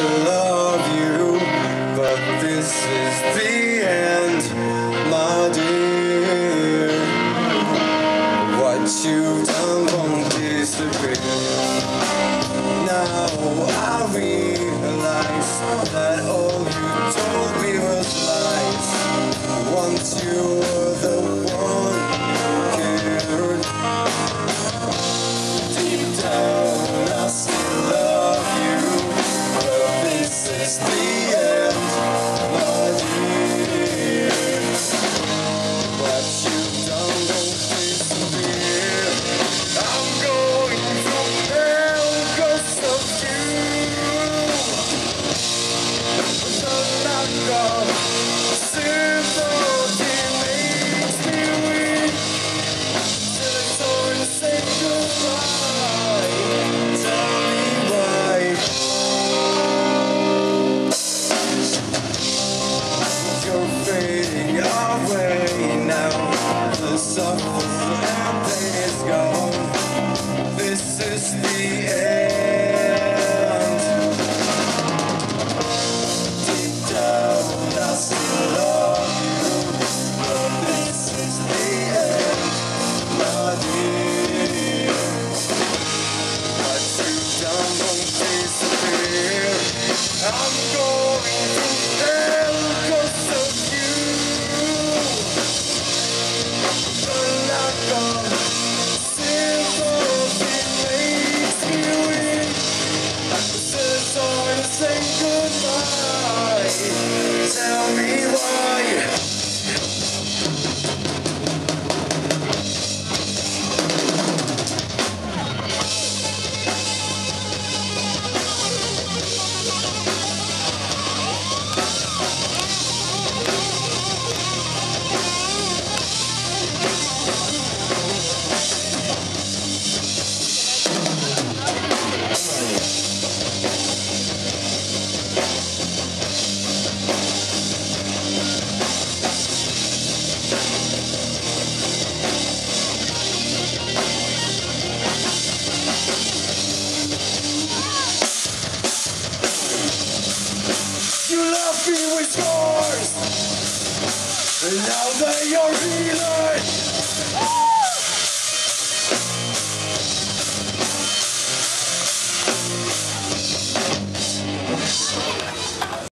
still love you, but this is the end, my dear. What you've done won't disappear. Now I realize that all you told me was lies. Once you were the one who cared. Deep down I still love you, but this is the end, my dear. What you've done won't disappear. I'm going to hell because of you. The lack of sympathy makes me weak. Till it's time to say goodbye. Tell me why. You're fading away now. The suffering and pain is gone. This is the end. Deep down I still love you, but this is the end, my dear. What you've done won't disappear. I'm going to hell because of you. The lack of sympathy makes me weak. So it's time to say goodbye. Tell me why. You left me with scars, and now that you're healing,